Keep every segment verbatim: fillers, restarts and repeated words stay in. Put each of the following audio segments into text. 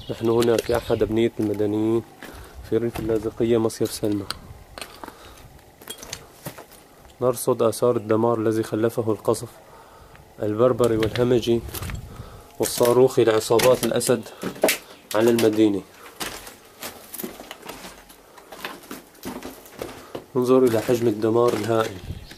نحن هنا في أحد أبنية المدنيين في ريف اللاذقية مصيف سلمى، نرصد آثار الدمار الذي خلفه القصف البربري والهمجي والصاروخي لعصابات الأسد على المدينة. انظر إلى حجم الدمار الهائل.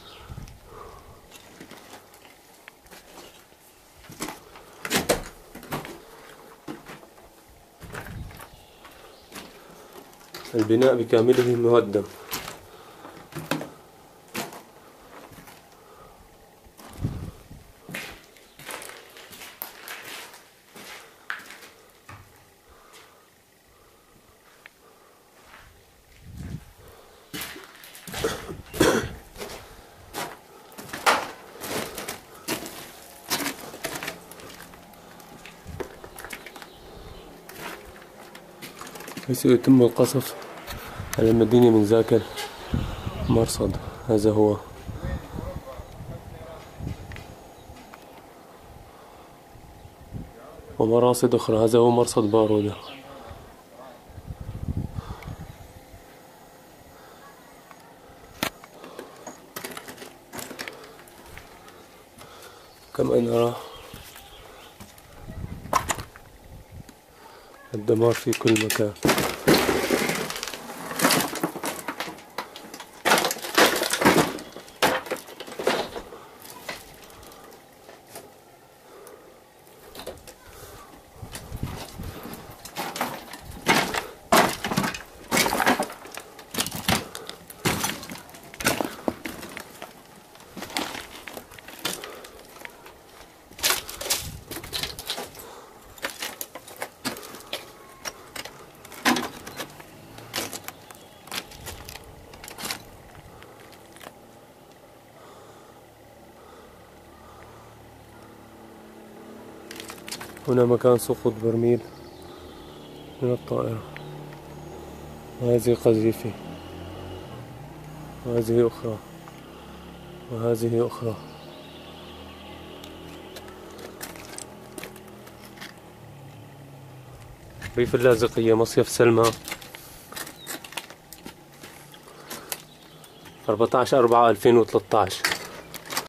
البناء بكامله مهدم. سيتم القصف على المدينة من ذاك المرصد. هذا هو ومراصد أخرى. هذا هو مرصد بارودة. كما نرى الدمار في كل مكان. هنا مكان سقوط برميل من الطائرة، وهذه قذيفة، وهذه أخرى، وهذه أخرى. ريف اللاذقية مصيف سلمى، أربعة عشر أربعة ألفين وثلاثة عشر.